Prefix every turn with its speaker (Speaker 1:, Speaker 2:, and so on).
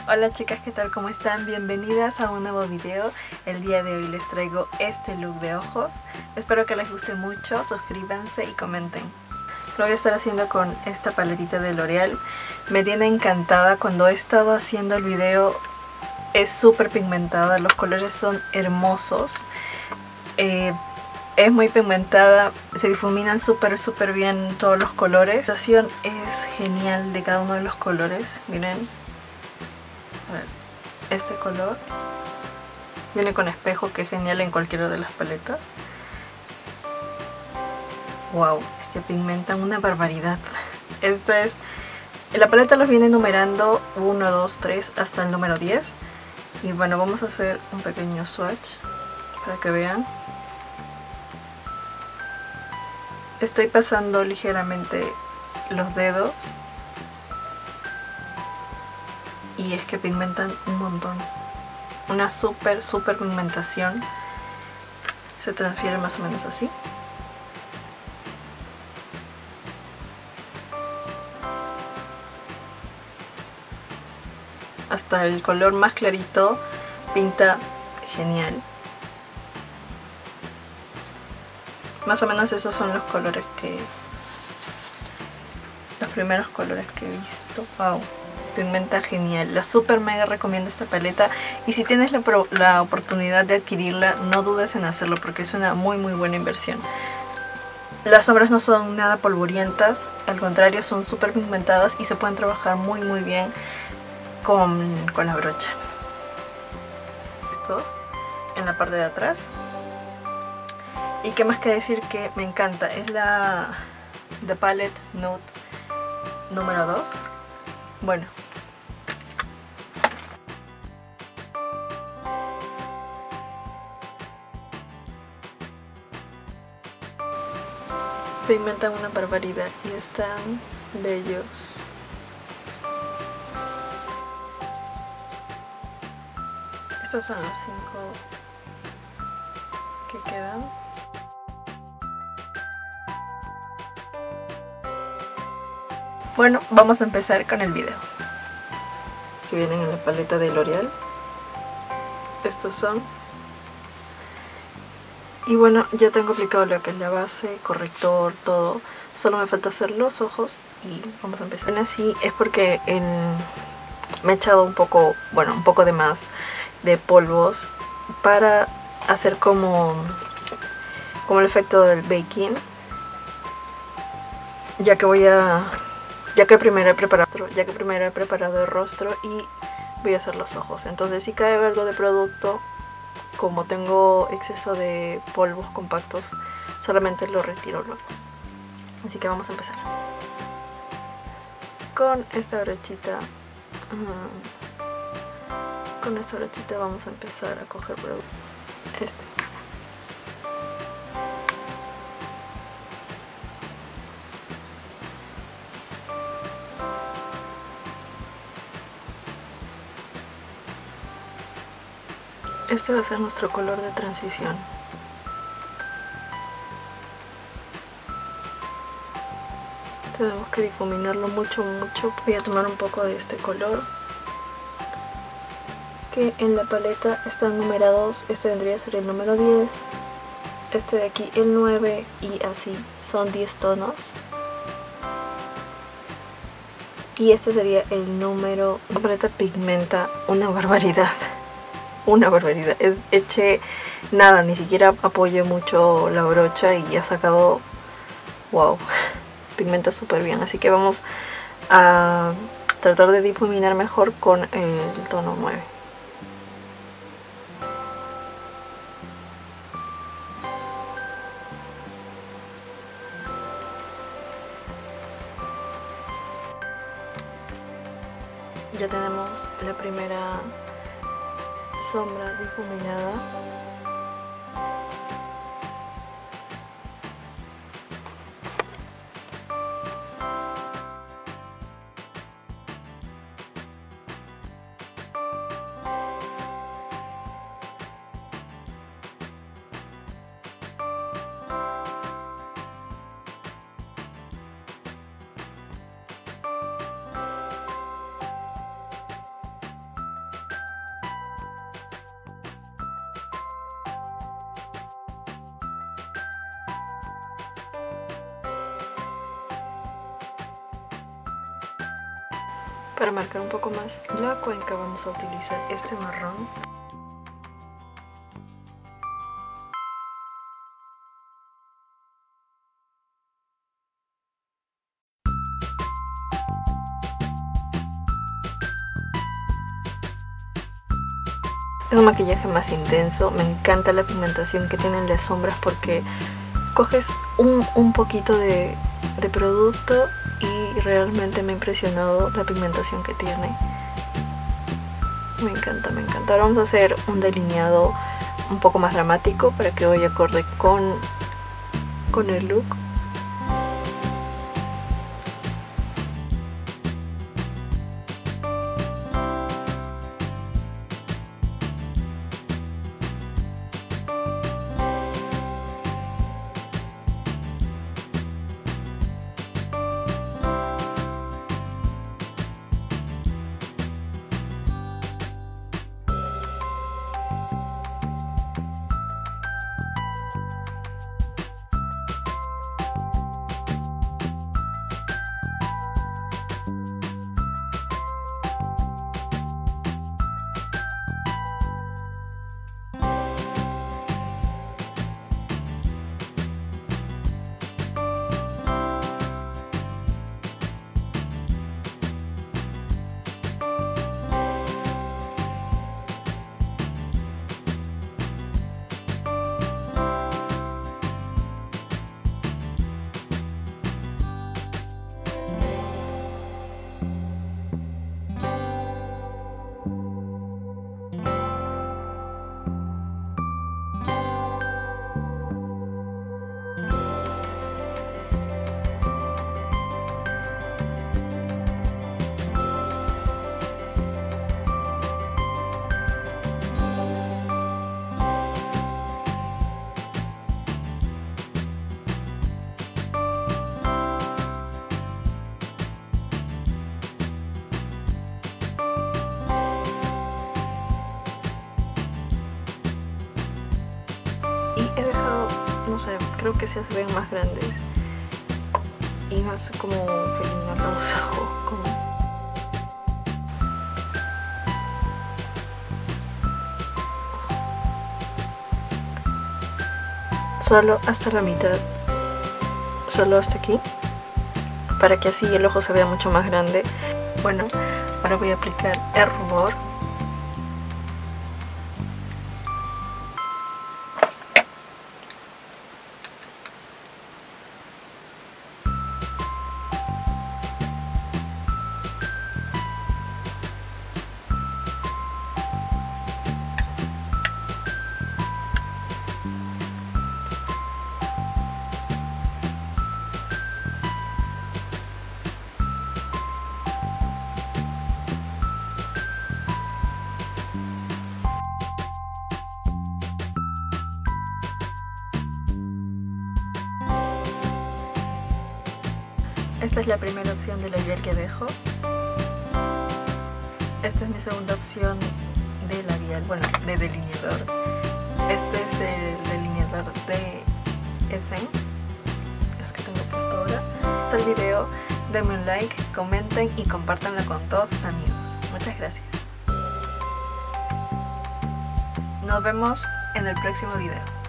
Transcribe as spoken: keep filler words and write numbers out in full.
Speaker 1: Hola chicas, ¿qué tal? ¿Cómo están? Bienvenidas a un nuevo video. El día de hoy les traigo este look de ojos. Espero que les guste mucho, suscríbanse y comenten. Lo voy a estar haciendo con esta paletita de L'Oreal. Me tiene encantada. Cuando he estado haciendo el video es súper pigmentada, los colores son hermosos. Eh, es muy pigmentada, se difuminan súper súper bien todos los colores. La sensación es genial de cada uno de los colores, miren. A ver, este color viene con espejo, que es genial en cualquiera de las paletas. Wow, es que pigmentan una barbaridad. Esta es, la paleta los viene numerando uno, dos, tres hasta el número diez. Y bueno, vamos a hacer un pequeño swatch para que vean. Estoy pasando ligeramente los dedos. Y es que pigmentan un montón. Una súper, súper pigmentación. Se transfiere más o menos así. Hasta el color más clarito pinta genial. Más o menos esos son los colores que... Los primeros colores que he visto. Wow. Pigmenta genial, la super mega recomiendo esta paleta, y si tienes la, la oportunidad de adquirirla, no dudes en hacerlo porque es una muy muy buena inversión. Las sombras no son nada polvorientas, al contrario son súper pigmentadas y se pueden trabajar muy muy bien con, con la brocha. Estos en la parte de atrás. Y qué más que decir que me encanta, es la The Palette Nude número dos. Bueno, pigmentan una barbaridad y están bellos. Estos son los cinco que quedan. Bueno, vamos a empezar con el video. Que vienen en la paleta de L'Oreal. Estos son. Y bueno, ya tengo aplicado lo que es la base, corrector, todo. Solo me falta hacer los ojos y vamos a empezar. Así es porque en... me he echado un poco, bueno, un poco de más de polvos para hacer como, como el efecto del baking. Ya que voy a... Ya que primero he preparado, ya que primero he preparado el rostro y voy a hacer los ojos. Entonces si cae algo de producto, como tengo exceso de polvos compactos, solamente lo retiro luego. Así que vamos a empezar. Con esta brochita, con esta brochita vamos a empezar a coger producto. Este. Este va a ser nuestro color de transición. Tenemos que difuminarlo mucho, mucho. Voy a tomar un poco de este color, que en la paleta están numerados. Este vendría a ser el número diez, este de aquí el nueve, y así son diez tonos. Y este sería el número... La paleta pigmenta una barbaridad. Una barbaridad. Es, eché nada, ni siquiera apoyé mucho la brocha y ya ha sacado... Wow, pigmenta súper bien. Así que vamos a tratar de difuminar mejor con el tono nueve. Ya tenemos la primera sombra difuminada. Para marcar un poco más la cuenca vamos a utilizar este marrón. Es un maquillaje más intenso, me encanta la pigmentación que tienen las sombras porque coges un, un poquito de, de producto y realmente me ha impresionado la pigmentación que tiene. Me encanta, me encanta. Ahora vamos a hacer un delineado un poco más dramático para que vaya acorde con, con el look. He dejado, no sé, creo que se ven más grandes y más como felina los ojos, como... solo hasta la mitad, solo hasta aquí, para que así el ojo se vea mucho más grande. Bueno, ahora voy a aplicar el rubor. Esta es la primera opción de labial que dejo. Esta es mi segunda opción de labial, bueno, de delineador. Este es el delineador de Essence, es el que tengo puesto ahora. Si el video, denme un like, comenten y compártanlo con todos sus amigos. Muchas gracias. Nos vemos en el próximo video.